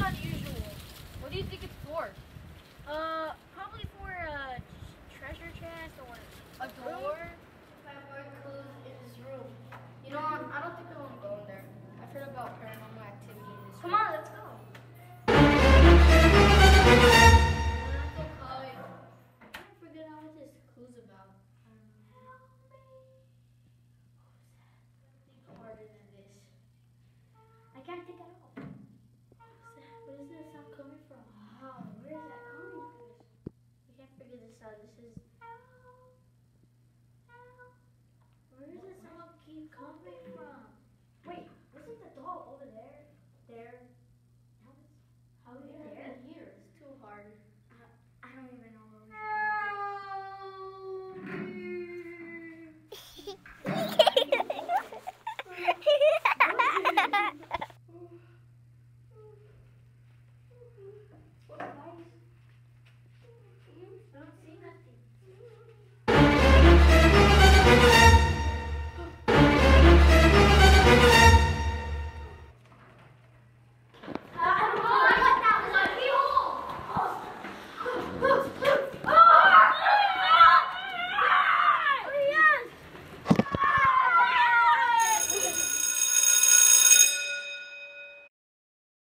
unusual. What do you think it's for? Probably for a treasure chest or a door. If I find clues in this room. You know, I don't think I want to go in there. I've heard about paranormal activity in this room. Come on, let's go. I can't take it off. Where is this sound coming from? Oh, where is that coming from? We can't figure this out. This is. Where does the sound keep coming from? Wait, wasn't the doll over there? There. How is it there? Here. It's too hard. I don't even know where we are.